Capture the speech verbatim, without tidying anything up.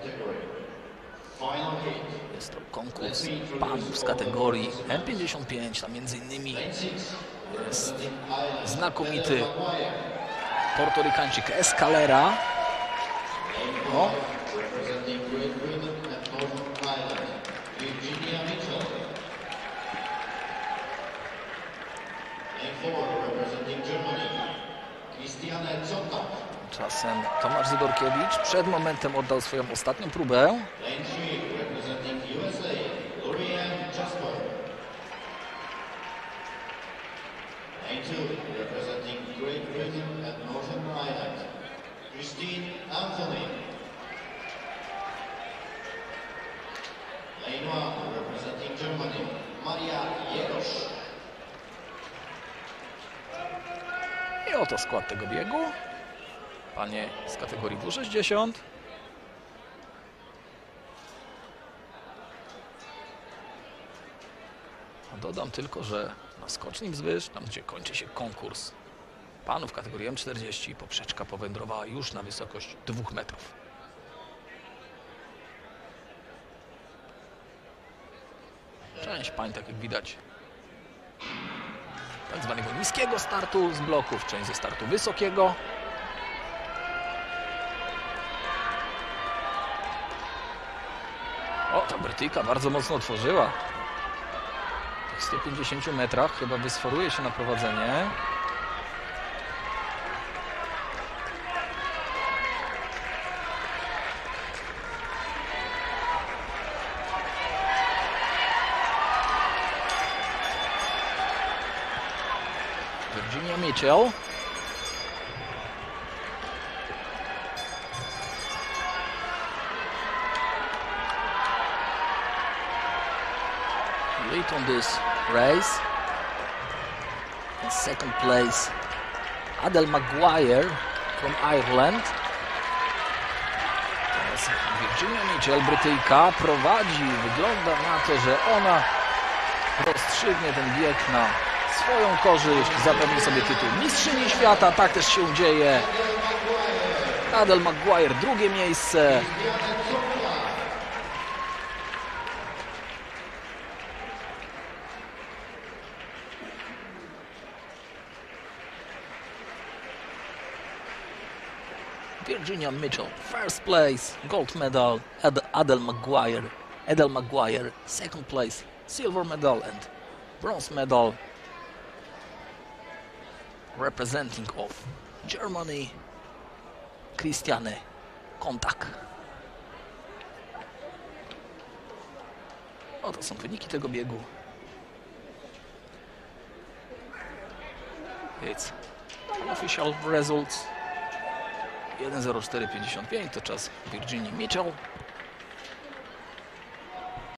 Jest to konkurs panów z kategorii M pięćdziesiąt pięć, tam między innymi jest znakomity Portorykańczyk Escalera. No. Czasem Tomasz Zydorkiewicz przed momentem oddał swoją ostatnią próbę. I oto skład tego biegu. Panie z kategorii W sześćdziesiąt. Dodam tylko, że na skoczni wzwyż, tam gdzie kończy się konkurs panów w kategorii M czterdzieści, poprzeczka powędrowała już na wysokość dwóch metrów. Część pań, tak jak widać, tak zwanego niskiego startu z bloków, część ze startu wysokiego. O, ta Brytyjka bardzo mocno otworzyła. W tych stu pięćdziesięciu metrach chyba wysforuje się na prowadzenie. Virginia Mitchell. Lead on this race. In second place, Adele Maguire from Ireland. Teraz Virginia Mitchell, Brytyjka, prowadzi. Wygląda na to, że ona rozstrzygnie ten bieg na swoją korzyść, zapewni sobie tytuł mistrzyni świata. Tak też się dzieje. Adele Maguire, drugie miejsce. Virginia Mitchell, first place, gold medal. Ad Adele Maguire, Adele Maguire, second place, silver medal and bronze medal. Representing of Germany, Christiane Kontak. Oto są wyniki tego biegu. It's official results. jeden zero cztery pięćdziesiąt pięć to czas Virginii Mitchell.